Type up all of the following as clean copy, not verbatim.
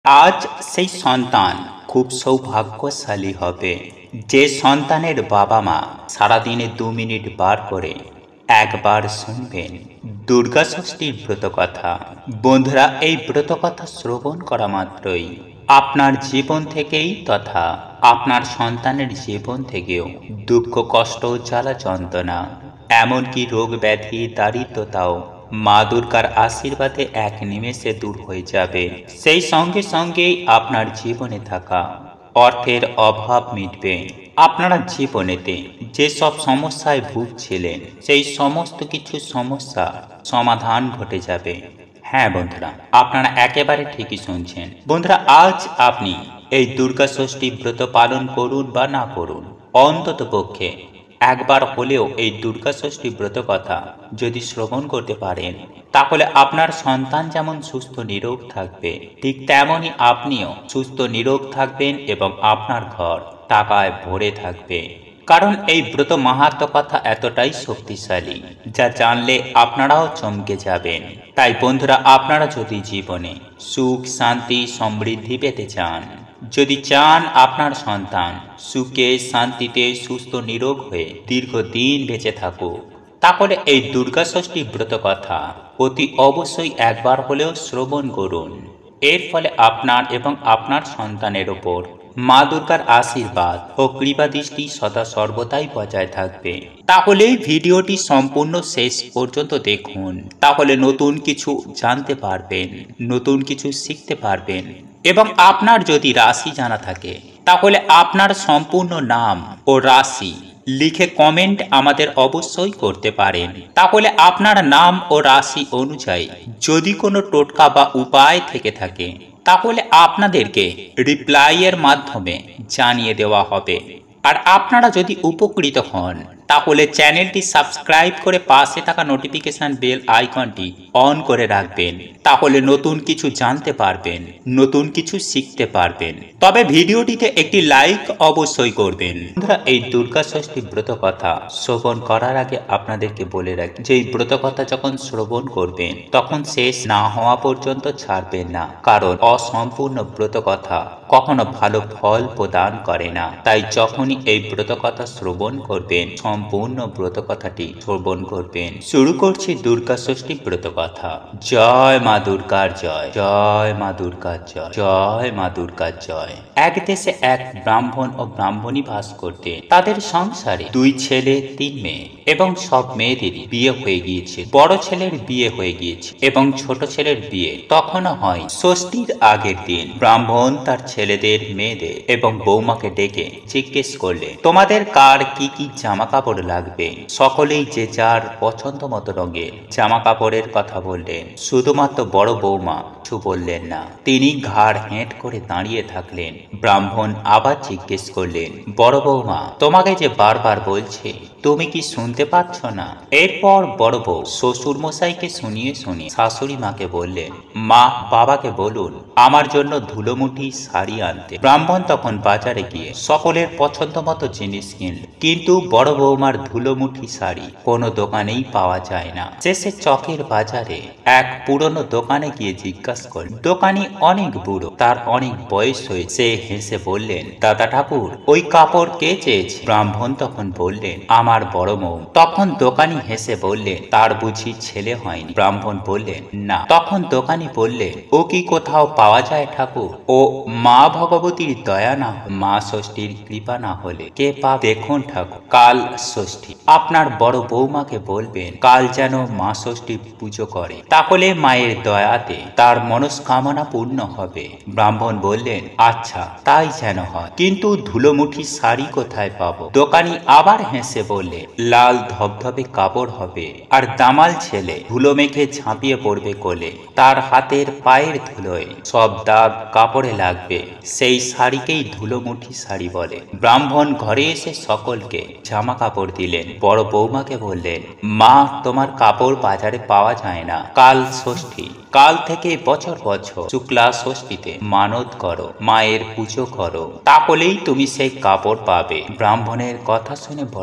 আজ সেই সন্তান খুব সৌভাগ্যশালী হবে যে সন্তানের বাবা মা সারাদিনে 2 মিনিট বার করে একবার শুনবেন দুর্গা ষষ্ঠীর ব্রতকথা। বন্ধুরা, এই ব্রতকথা শ্রবণ করা মাত্রই আপনার জীবন থেকেই তথা আপনার সন্তানের জীবন থেকেও দুঃখ, কষ্ট, জ্বালা, যন্ত্রণা, এমনকি রোগ ব্যাধি, দারিদ্রতাও মা দুর্গার আশীর্বাদে এক নিমেষে দূর হয়ে যাবে। সেই সঙ্গে সঙ্গেই আপনার জীবনে থাকা অর্থের অভাব মিটবে। আপনারা জীবনেতে যেসব সমস্যায় ভুগছিলেন সেই সমস্ত কিছু সমস্যা সমাধান ঘটে যাবে। হ্যাঁ বন্ধুরা, আপনারা একেবারে ঠিকই শুনছেন। বন্ধুরা, আজ আপনি এই দুর্গা ষষ্ঠী ব্রত পালন করুন বা না করুন, অন্তত পক্ষে একবার হলেও এই দুর্গা ষষ্ঠী ব্রত কথা যদি শ্রবণ করতে পারেন, তাহলে আপনার সন্তান যেমন সুস্থ নিরোগ থাকবে, ঠিক তেমনই আপনিও সুস্থ নিরোগ থাকবেন এবং আপনার ঘর টাকায় ভরে থাকবে। কারণ এই ব্রত মাহাত্ম্য কথা এতটাই শক্তিশালী, যা জানলে আপনারাও চমকে যাবেন। তাই বন্ধুরা, আপনারা যদি জীবনে সুখ, শান্তি, সমৃদ্ধি পেতে চান, যদি চান আপনার সন্তান সুখে, শান্তিতে, সুস্থ নিরোগ হয়ে দীর্ঘদিন বেঁচে থাকুক, তাহলে এই দুর্গা ষষ্ঠী ব্রত কথা অতি অবশ্যই একবার হলেও শ্রবণ করুন। এর ফলে আপনার এবং আপনার সন্তানের ওপর মা দুর্গার আশীর্বাদ ও কৃপা দৃষ্টি সদা সর্বদাই বজায় থাকবে। তাহলে ভিডিওটি সম্পূর্ণ শেষ পর্যন্ত দেখুন, তাহলে নতুন কিছু জানতে পারবেন, নতুন কিছু শিখতে পারবেন। এবং আপনার যদি রাশি জানা থাকে, তাহলে আপনার সম্পূর্ণ নাম ও রাশি লিখে কমেন্ট আমাদের অবশ্যই করতে পারেন। তাহলে আপনার নাম ও রাশি অনুযায়ী যদি কোনো টোটকা বা উপায় থেকে থাকে, তাহলে আপনাদেরকে রিপ্লাইয়ের মাধ্যমে জানিয়ে দেওয়া হবে। আর আপনারা যদি উপকৃত হন, তাহলে চ্যানেলটি সাবস্ক্রাইব করে পাশে থাকা নোটিফিকেশন বেল আইকনটি অন করে রাখবেন। তাহলে নতুন কিছু জানতে পারবেন, নতুন কিছু শিখতে পারবেন। তবে ভিডিওটিতে একটি লাইক অবশ্যই করবেন। বন্ধুরা, এই দুর্গা ষষ্ঠী ব্রত কথা শ্রবণ করার আগে আপনাদেরকে বলে রাখি যে এই ব্রত কথা যখন শ্রবণ করবেন, তখন শেষ না হওয়া পর্যন্ত ছাড়বেন না, কারণ অসম্পূর্ণ ব্রত কথা কখনো ভালো ফল প্রদান করে না। তাই যখনই এই ব্রত কথা শ্রবণ করবেন, সম্পূর্ণ ব্রত কথাটি শ্রবণ করবেন। শুরু করছি দুর্গা ষষ্ঠী ব্রত কথা। জয় মা দুর্গার জয়, জয় মা দুর্গার জয়, জয় মা দুর্গার জয়। এক দেশে এক ব্রাহ্মণ ও ব্রাহ্মণী বাস করতেন। তাদের সংসারে 2 ছেলে 3 মেয়ে এবং সব মেয়েদেরই বিয়ে হয়ে গিয়েছে। বড় ছেলের বিয়ে হয়ে গিয়েছে এবং ছোট ছেলের বিয়ে তখনও হয়। ষষ্ঠীর আগের দিন ব্রাহ্মণ তার ছেলেদের, মেয়েদের এবং বৌমাকে ডেকে জিজ্ঞেস করলে, তোমাদের কার কি কি জামা কাপড় লাগবে? সকলেই যে যার পছন্দ মতো রঙের জামা কাপড়ের কথা বললেন। শুধুমাত্র বড় বৌমা কিছু বললেন না, তিনি ঘাড় হেঁট করে দাঁড়িয়ে থাকলেন। ব্রাহ্মণ আবার জিজ্ঞেস করলেন, বড় বৌমা, তোমাকে যে বারবার বলছে, তুমি কি শুনতে পাচ্ছ না? এরপর বড় বউ শ্বশুর মশাইকে শুনিয়ে শুনিয়ে শাশুড়ি মাকে বললেন, মা, বাবাকে বলুন আমার জন্য ধুলোমুঠি শাড়ি আনতে। ব্রাহ্মণ তখন বাজারে গিয়ে সকলের পছন্দ মতো জিনিস কিনল, কিন্তু বড় বৌমার ধুলোমুঠি শাড়ি কোনো দোকানেই পাওয়া যায় না। শেষে চকের বাজারে এক পুরনো দোকানে গিয়ে জিজ্ঞাসা করল। দোকানি অনেক বুড়ো, তার অনেক বয়স হয়েছে। সে হেসে বললেন, দাদা ঠাকুর, ওই কাপড় কে চেয়েছে? ব্রাহ্মণ তখন বললেন, আমার বড় বউ। তখন দোকানি হেসে বললেন, তার বুঝি ছেলে হয়নি? ব্রাহ্মণ বললেন, না। তখন দোকানি বললেন, ও কি কোথাও পাওয়া যায় ঠাকুর? ও মা ভগবতীর দয়া না হলে, মা ষষ্ঠীর কৃপা না হলে কে পা? দেখুন ঠাকুর, কাল ষষ্ঠী, আপনার বড় বৌমাকে বলবেন কাল যেন মা ষষ্ঠী পুজো করে, তাহলে মায়ের দয়াতে তার মনস্কামনা পূর্ণ হবে। ব্রাহ্মণ বললেন, আচ্ছা, তাই যেন হয়, কিন্তু ধুলোমুঠি শাড়ি কোথায় পাবো? দোকানি আবার হেসে বললে, লাল ধবধবে কাপড় হবে, আর দামাল ছেলে ধুলো মেখে ঝাঁপিয়ে পড়বে কোলে, তার হাতের পায়ের ধুলোয় সব দাগ কাপড়ে লাগবে, সেই শাড়িকেই ধুলোমুঠি শাড়ি বলে। ব্রাহ্মণ ঘরে এসে সকলকে জামা কাপড় দিলেন। বড় বৌমাকে বললেন, মা, তোমার কাপড় বাজারে পাওয়া যায় না, কাল ষষ্ঠী, কাল থেকে বছর বছর শুক্লা ষষ্ঠীতে মানত করো, মায়ের পুজো করো, তাহলেই তুমি সেই কাপড় পাবে। ব্রাহ্মণের কথা শুনে বড় বউ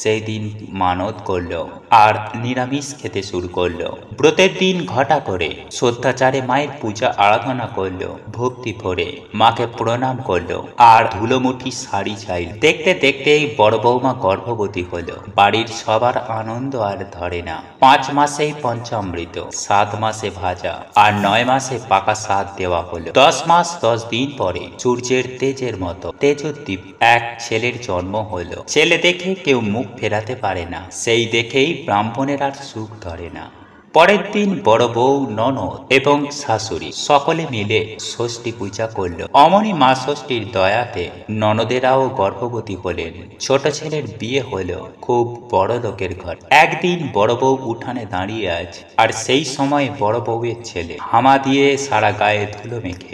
সেই দিন মানত করলো আর নিরামিষ খেতে শুরু করলো। ব্রতের দিন ঘটা করে শ্রদ্ধাচারে মায়ের পূজা আরাধনা করলো, ভক্তি ভরে মাকে প্রণাম করলো আর ধুলোমুঠি শাড়ি চাইল। দেখতে দেখতেই বড় বৌমা গর্ভবতী হলো। বাড়ির সবার আনন্দ আর ধরে না। 5 মাসেই পঞ্চামৃত, 7 মাসে ভাজা আর 9 মাসে পাকা সাত দেওয়া হলো। 10 মাস 10 দিন পরে সূর্যের তেজের মতো তেজোদ্দীপ এক ছেলের জন্ম হলো। ছেলে দেখে কেউ মুখ ফেরাতে পারে না, সেই দেখেই ব্রাহ্মণের আর সুখ ধরে না। পরের দিন বড় বউ, ননদ এবং শাশুড়ি সকলে মিলে ষষ্ঠী পূজা করলো। অমনি মা ষষ্ঠীর দয়াতে ননদেরাও গর্ভবতী হলেন। ছোট ছেলের বিয়ে হলো খুব বড় লোকের ঘর। একদিন বড় বউ উঠানে দাঁড়িয়ে আছে, আর সেই সময় বড় বউয়ের ছেলে হামা দিয়ে সারা গায়ে ধুলো মেখে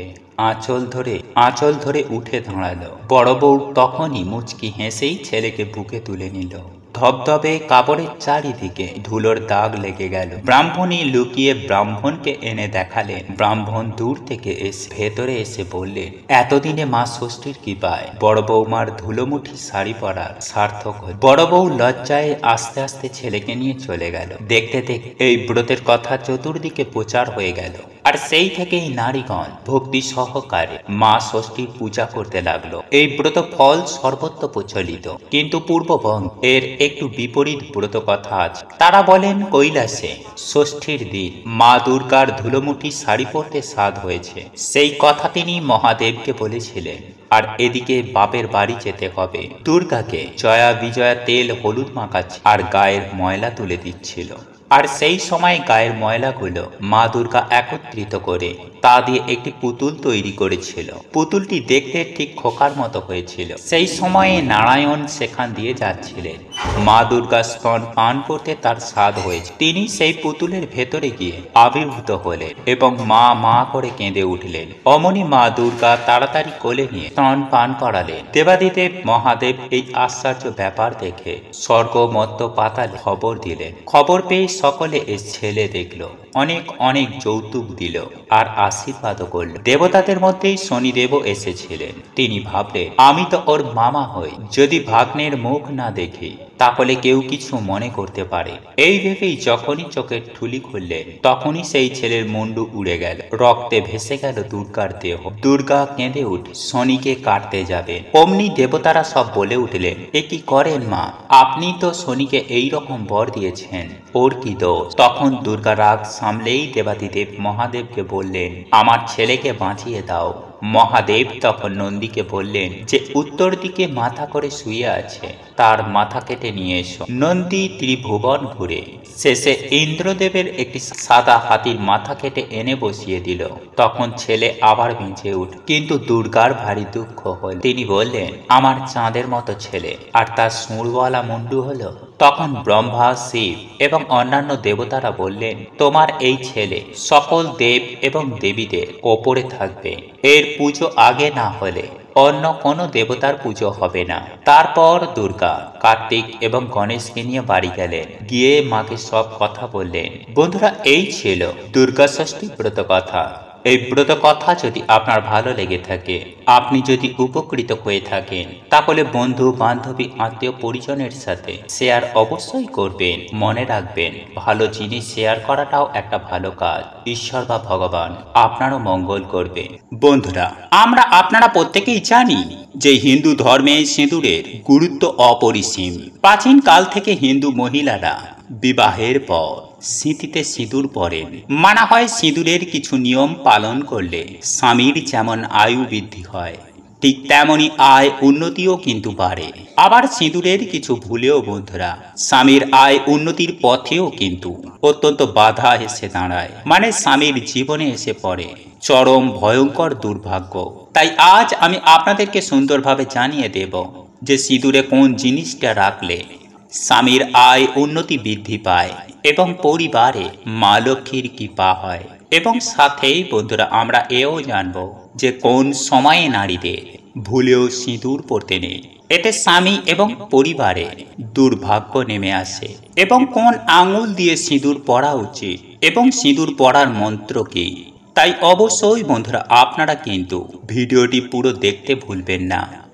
আঁচল ধরে উঠে দাঁড়ালো। বড় বউ তখনই মুচকি হেসেই ছেলেকে বুকে তুলে নিল। ধবধবে কাপড়ের চারিদিকে ধুলোর দাগ লেগে গেল। ব্রাহ্মণী লুকিয়ে ব্রাহ্মণকে এনে দেখালেন। ব্রাহ্মণ দূর থেকে ভেতরে এসে বললেন, এতদিনে মা ষষ্ঠীর কৃপায় বড় বৌমার ধুলোমুঠি শাড়ি পরার সার্থক হল। বড় বউ লজ্জায় আস্তে আস্তে ছেলেকে নিয়ে চলে গেল। দেখতে দেখতে এই ব্রতের কথা চতুর্দিকে প্রচার হয়ে গেল, আর সেই থেকেই নারীগণ ভক্তি সহকারে মা ষষ্ঠীর পূজা করতে লাগলো। এই ব্রত ফল সর্বত্র প্রচলিত, কিন্তু পূর্ববঙ্গ এর একটু বিপরীত ব্রত কথা আছে। তারা বলেন কৈলাসে ষষ্ঠীর দিন মা দুর্গার ধুলোমুঠি শাড়ি পরতে সাধ হয়েছে। সেই কথা তিনি মহাদেবকে বলেছিলেন। আর এদিকে বাপের বাড়ি যেতে হবে। দুর্গাকে জয়া বিজয়া তেল হলুদ মাখাচ্ছে আর গায়ের ময়লা তুলে দিচ্ছিল। আর সেই সময় গায়ের ময়লাগুলো মা দুর্গা একত্রিত করে তা দিয়ে একটি পুতুল তৈরি করেছিল। পুতুলটি দেখতে ঠিক খোকার মতো হয়েছিল। সেই সময়ে নারায়ণ সেখান দিয়ে যাচ্ছিলেন। মা দুর্গা স্তন পান করতে তার স্বাদ হয়েছে। তিনি সেই পুতুলের ভেতরে গিয়ে আবির্ভূত হলেন এবং মা মা করে কেঁদে উঠলেন। অমনি মা দুর্গা তাড়াতাড়ি কোলে নিয়ে স্তন পান করালেন। দেবাদিদেব মহাদেব এই আশ্চর্য ব্যাপার দেখে স্বর্গ মর্ত্য পাতাল খবর দিলেন। খবর পেয়ে সকলে এই ছেলে দেখলো, অনেক অনেক যৌতুক দিল আর আশীর্বাদও করল। দেবতাদের মধ্যেই শনিদেবও এসেছিলেন। তিনি ভাবলেন, আমি তো ওর মামা হই, যদি ভাগ্নের মুখ না দেখি তাহলে কেউ কিছু মনে করতে পারে। এই ভেবেই যখনই চোখের ঠুলি খুললেন তখনই সেই ছেলের মুন্ডু উড়ে গেল। রক্তে ভেসে গেল দুর্গার দেহ। দুর্গা কেঁদে উঠে শনিকে কাটতে যাবেন। অমনি দেবতারা সব বলে উঠলেন, এ কি করেন মা, আপনি তো শনিকে এই রকম বর দিয়েছেন, ওর কি দোষ? তখন দুর্গা রাগ সামলেই দেবাদিদেব মহাদেবকে বললেন, আমার ছেলেকে বাঁচিয়ে দাও। মহাদেব তখন নন্দীকে বললেন যে উত্তর দিকে মাথা করে শুয়ে আছে তার মাথা কেটে নিয়ে এসো। নন্দী ত্রিভুবন ঘুরে শেষে ইন্দ্রদেবের একটি সাদা হাতির মাথা কেটে এনে বসিয়ে দিল। তখন ছেলে আবার বেঁচে উঠ। কিন্তু দুর্গার ভারী দুঃখ হল। তিনি বললেন, আমার চাঁদের মতো ছেলে আর তার সুঁড়ওয়ালা মুন্ডু হলো। তখন ব্রহ্মা, শিব এবং অন্যান্য দেবতারা বললেন, তোমার এই ছেলে সকল দেব এবং দেবীদের ওপরে থাকবে। এর পুজো আগে না হলে অন্য কোনো দেবতার পুজো হবে না। তারপর দুর্গা কার্তিক এবং গণেশকে নিয়ে বাড়ি গেলেন। গিয়ে মাকে সব কথা বললেন। বন্ধুরা, এই ছিল দুর্গা ষষ্ঠী ব্রত কথা। এই ব্রত কথা যদি আপনার ভালো লেগে থাকে, আপনি যদি উপকৃত হয়ে থাকেন, তাহলে বন্ধু বান্ধবী আত্মীয় পরিজনের সাথে শেয়ার অবশ্যই করবেন। মনে রাখবেন, ভালো জিনিস শেয়ার করাটাও একটা ভালো কাজ। ঈশ্বর বা ভগবান আপনারও মঙ্গল করবে। বন্ধুরা, আপনারা প্রত্যেকেই জানি যে হিন্দু ধর্মে সিঁদুরের গুরুত্ব অপরিসীম। প্রাচীন কাল থেকে হিন্দু মহিলারা বিবাহের পর সিঁথিতে সিঁদুর পরেন। মানা হয় সিঁদুরের কিছু নিয়ম পালন করলে স্বামীর যেমন আয়ু বৃদ্ধি হয়, ঠিক তেমনি আয় উন্নতিও কিন্তু বাড়ে। আবার সিঁদুরের কিছু ভুলেও বন্ধুরা স্বামীর আয় উন্নতির পথেও কিন্তু অত্যন্ত বাধা এসে দাঁড়ায়, মানে স্বামীর জীবনে এসে পড়ে চরম ভয়ঙ্কর দুর্ভাগ্য। তাই আজ আমি আপনাদেরকে সুন্দরভাবে জানিয়ে দেব যে সিঁদুরে কোন জিনিসটা রাখলে স্বামীর আয় উন্নতি বৃদ্ধি পায় এবং পরিবারে মা লক্ষ্মীর কৃপা হয়। এবং সাথেই বন্ধুরা আমরা এও জানবো যে কোন সময়ে নারীদের ভুলেও সিঁদুর পরতে নেই, এতে স্বামী এবং পরিবারে দুর্ভাগ্য নেমে আসে। এবং কোন আঙুল দিয়ে সিঁদুর পরা উচিত এবং সিঁদুর পরার মন্ত্র কি। তাই অবশ্যই বন্ধুরা আপনারা কিন্তু ভিডিওটি পুরো দেখতে ভুলবেন না।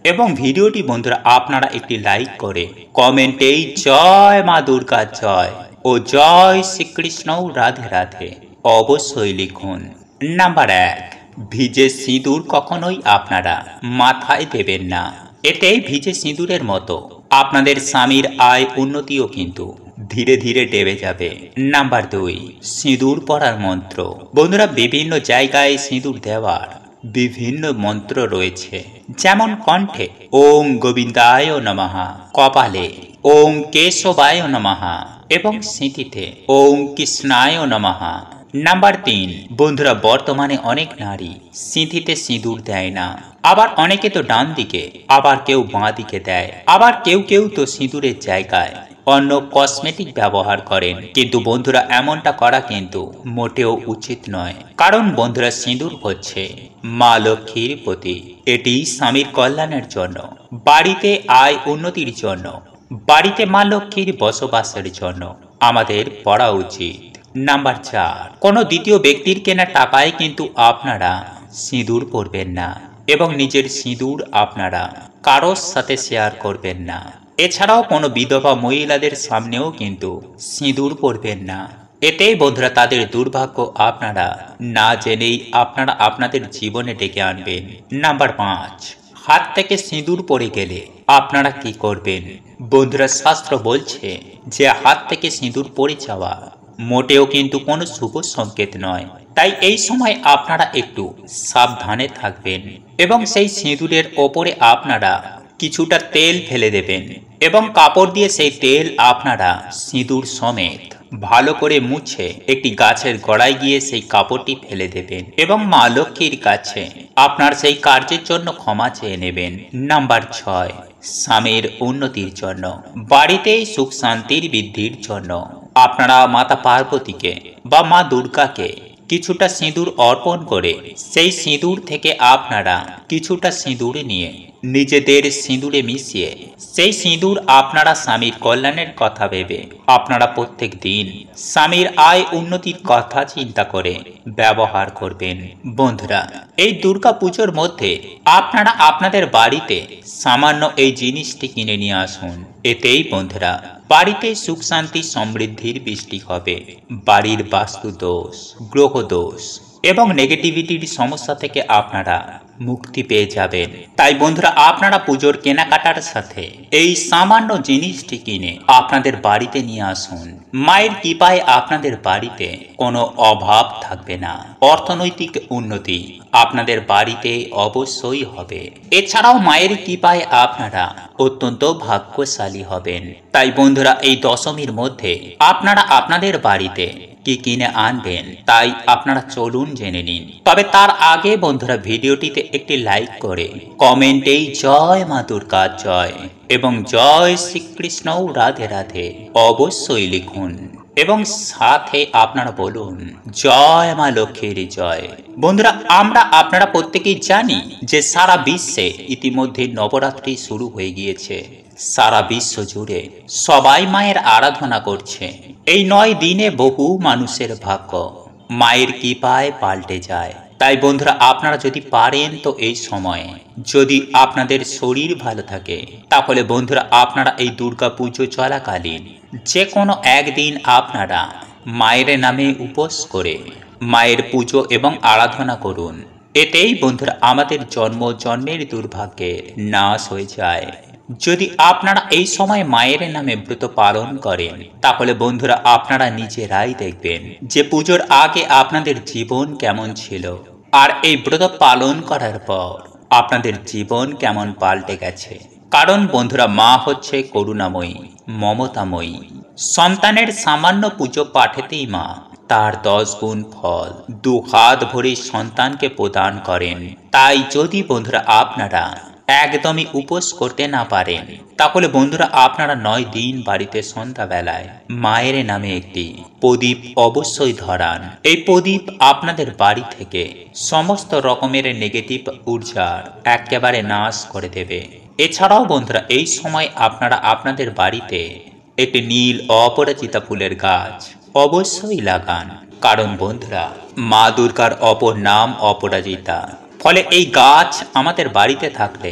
এবং ভিডিওটি বন্ধুরা আপনারা একটি লাইক করে কমেন্টেই জয় মা দুর্গা জয় ও জয় শ্রীকৃষ্ণ রাধে রাধে অবশ্যই লিখুন। নাম্বার 1, ভিজে সিঁদুর কখনোই আপনারা মাথায় দেবেন না। এতে ভিজে সিঁদুরের মতো আপনাদের স্বামীর আয় উন্নতিও কিন্তু ধীরে ধীরে ডেবে যাবে। নাম্বার 2, সিঁদুর পরার মন্ত্র। বন্ধুরা, বিভিন্ন জায়গায় সিঁদুর দেওয়ার বিভিন্ন মন্ত্র রয়েছে, যেমন কণ্ঠে ওম গোবিন্দায় নমঃ, কপালে ওম কেশবায় নমঃ এবং সিঁথিতে ওম কৃষ্ণায় নমঃ। নাম্বার 3, বন্ধুরা, বর্তমানে অনেক নারী সিঁথিতে সিঁদুর দেয় না। আবার অনেকে তো ডান দিকে, আবার কেউ বাঁ দিকে দেয়, আবার কেউ কেউ তো সিঁদুরের জায়গায় অন্য কসমেটিক ব্যবহার করেন। কিন্তু বন্ধুরা, এমনটা করা কিন্তু মোটেও উচিত নয়। কারণ বন্ধুরা, সিঁদুর হচ্ছে মা লক্ষ্মীর প্রতীক। এটি স্বামীর কল্যাণের জন্য, বাড়িতে আয় উন্নতির জন্য, বাড়িতে মা লক্ষ্মীর বসবাসের জন্য আমাদের পড়া উচিত। নাম্বার 4, কোনো দ্বিতীয় ব্যক্তির কেনা টাকায় কিন্তু আপনারা সিঁদুর পরবেন না এবং নিজের সিঁদুর আপনারা কারোর সাথে শেয়ার করবেন না। এছাড়াও কোনো বিধবা মহিলাদের সামনেও কিন্তু সিঁদুর পরবেন না। এতে বন্ধুরা, তাদের দুর্ভাগ্য আপনারা না জেনেই আপনারা আপনাদের জীবনে ডেকে আনবেন। নাম্বার 5, হাত থেকে সিঁদুর পড়ে গেলে আপনারা কি করবেন? বন্ধুরা, শাস্ত্র বলছে যে হাত থেকে সিঁদুর পড়ে যাওয়া মোটেও কিন্তু কোনো শুভ সংকেত নয়। তাই এই সময় আপনারা একটু সাবধানে থাকবেন এবং সেই সিঁদুরের ওপরে আপনারা কিছুটা তেল ফেলে দেবেন এবং কাপড় দিয়ে সেই তেল আপনারা সিঁদুর সমেত ভালো করে মুছে একটি গাছের গোড়ায় গিয়ে সেই কাপড়টি ফেলে দেবেন এবং মা লক্ষ্মীর কাছে আপনার সেই কার্যের জন্য ক্ষমা চেয়ে নেবেন। নাম্বার 6, স্বামীর উন্নতির জন্য, বাড়িতে সুখ শান্তির বৃদ্ধির জন্য আপনারা মাতা পার্বতীকে বা মা দুর্গাকে কিছুটা সিঁদুর অর্পণ করে সেই সিঁদুর থেকে আপনারা কিছুটা সিঁদুর নিয়ে নিজেদের সিঁদুরে মিশিয়ে সেই সিঁদুর আপনারা স্বামীর কল্যাণের কথা ভেবে আপনারা প্রত্যেক দিন স্বামীর আয় উন্নতির কথা চিন্তা করে ব্যবহার করবেন। বন্ধুরা, এই দুর্গা পুজোর মধ্যে আপনারা আপনাদের বাড়িতে সামান্য এই জিনিসটি কিনে নিয়ে আসুন। এতেই বন্ধুরা, বাড়িতে সুখ শান্তি সমৃদ্ধির বৃষ্টি হবে। বাড়ির বাস্তু দোষ, গ্রহ দোষ এবং নেগেটিভিটির সমস্যা থেকে আপনারা মুক্তি পেয়ে যাবেন। তাই বন্ধুরা, আপনারা পুজোর কেনাকাটার সাথে এই সামান্য জিনিসটি কিনে আপনাদের বাড়িতে নিয়ে আসুন। মায়ের কৃপায় আপনাদের বাড়িতে কোনো অভাব থাকবে না, অর্থনৈতিক উন্নতি আপনাদের বাড়িতে অবশ্যই হবে। এছাড়াও মায়ের কৃপায় আপনারা অত্যন্ত ভাগ্যশালী হবেন। তাই বন্ধুরা, এই দশমীর মধ্যে আপনারা আপনাদের বাড়িতে কি কিনে আনবেন তাই আপনারা চলুন জেনে নিন। তবে তার আগে বন্ধুরা, ভিডিওটিতে একটি লাইক করে কমেন্টেই জয় মা দুর্গা জয় এবং জয় শ্রীকৃষ্ণ রাধে রাধে অবশ্যই লিখুন এবং সাথে আপনারা বলুন জয় মা লক্ষ্মীর জয়। বন্ধুরা, আমরা আপনারা প্রত্যেকেই জানি যে সারা বিশ্বে ইতিমধ্যে নবরাত্রি শুরু হয়ে গিয়েছে। সারা বিশ্ব জুড়ে সবাই মায়ের আরাধনা করছে। এই 9 দিনে বহু মানুষের ভাগ্য মায়ের কৃপায় পাল্টে যায়। তাই বন্ধুরা, আপনারা যদি পারেন তো এই সময়ে যদি আপনাদের শরীর ভালো থাকে তাহলে বন্ধুরা, আপনারা এই দুর্গা পুজো চলাকালীন যে কোনো একদিন আপনারা মায়ের নামে উপোস করে মায়ের পুজো এবং আরাধনা করুন। এতেই বন্ধুরা, আমাদের জন্ম জন্মের দুর্ভাগ্যের নাশ হয়ে যায়। যদি আপনারা এই সময় মায়ের নামে ব্রত পালন করেন তাহলে বন্ধুরা, আপনারা নিজেরাই দেখবেন যে পুজোর আগে আপনাদের জীবন কেমন ছিল আর এই ব্রত পালন করার পর আপনাদের জীবন কেমন পাল্টে গেছে। কারণ বন্ধুরা, মা হচ্ছে করুণাময়ী, মমতাময়ী। সন্তানের সামান্য পুজো পাঠেতেই মা তার 10 গুণ ফল 2 হাত ভরে সন্তানকে প্রদান করেন। তাই যদি বন্ধুরা আপনারা একদমই উপোস করতে না পারেন তাহলে বন্ধুরা, আপনারা 9 দিন বাড়িতে সন্ধ্যাবেলায় মায়ের নামে একটি প্রদীপ অবশ্যই ধরান। এই প্রদীপ আপনাদের বাড়ি থেকে সমস্ত রকমের নেগেটিভ ঊর্জার একেবারে নাশ করে দেবে। এছাড়াও বন্ধুরা, এই সময় আপনারা আপনাদের বাড়িতে একটি নীল অপরাজিতা ফুলের গাছ অবশ্যই লাগান। কারণ বন্ধুরা, মা দুর্গার অপর নাম অপরাজিতা। ফলে এই গাছ আমাদের বাড়িতে থাকলে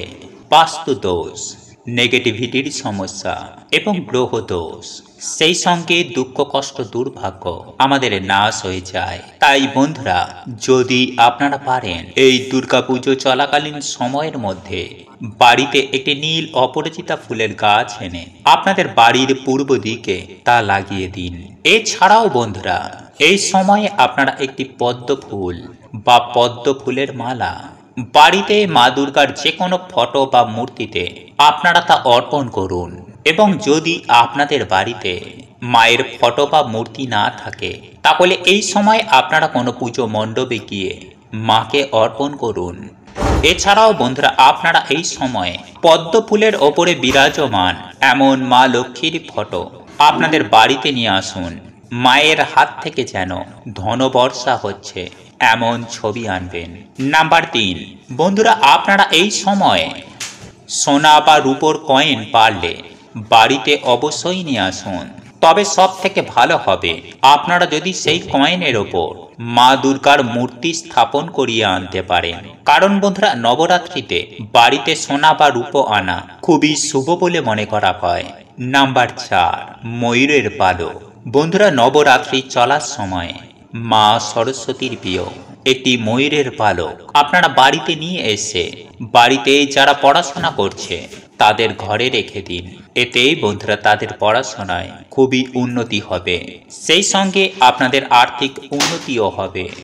বাস্তু দোষ, নেগেটিভিটির সমস্যা এবং গ্রহ দোষ, সেই সঙ্গে দুঃখ কষ্ট দুর্ভাগ্য আমাদের নাশ হয়ে যায়। তাই বন্ধুরা, যদি আপনারা পারেন এই দুর্গাপুজো চলাকালীন সময়ের মধ্যে বাড়িতে একটি নীল অপরাজিতা ফুলের গাছ এনে আপনাদের বাড়ির পূর্ব দিকে তা লাগিয়ে দিন। এছাড়াও বন্ধুরা, এই সময়ে আপনারা একটি পদ্ম ফুল বা পদ্ম ফুলের মালা বাড়িতে মা দুর্গার যে কোনো ফটো বা মূর্তিতে আপনারা তা অর্পণ করুন। এবং যদি আপনাদের বাড়িতে মায়ের ফটো বা মূর্তি না থাকে, তাহলে এই সময় আপনারা কোনো পুজো মণ্ডপে গিয়ে মাকে অর্পণ করুন। এছাড়াও বন্ধুরা, আপনারা এই সময়ে পদ্ম ফুলের ওপরে বিরাজমান এমন মা লক্ষ্মীর ফটো আপনাদের বাড়িতে নিয়ে আসুন। মায়ের হাত থেকে যেন ধনবর্ষা হচ্ছে এমন ছবি আনবেন। নাম্বার 3, বন্ধুরা, আপনারা এই সময়ে সোনা বা রূপোর কয়েন পারলে বাড়িতে অবশ্যই নিয়ে আসুন। তবে সব থেকে ভালো হবে আপনারা যদি সেই কয়েনের ওপর মা দুর্গার মূর্তি স্থাপন করিয়ে আনতে পারেন। কারণ বন্ধুরা, নবরাত্রিতে বাড়িতে সোনা বা রূপো আনা খুবই শুভ বলে মনে করা হয়। নাম্বার 4, ময়ূরের পালক। বন্ধুরা, নবরাত্রি চলার সময় মা সরস্বতীর প্রিয় একটি ময়ূরের পালক আপনারা বাড়িতে নিয়ে এসে বাড়িতে যারা পড়াশোনা করছে তাদের ঘরে রেখে দিন। এতে বন্ধুরা তাদের পড়াশোনায় খুবই উন্নতি হবে, সেই সঙ্গে আপনাদের আর্থিক উন্নতিও হবে।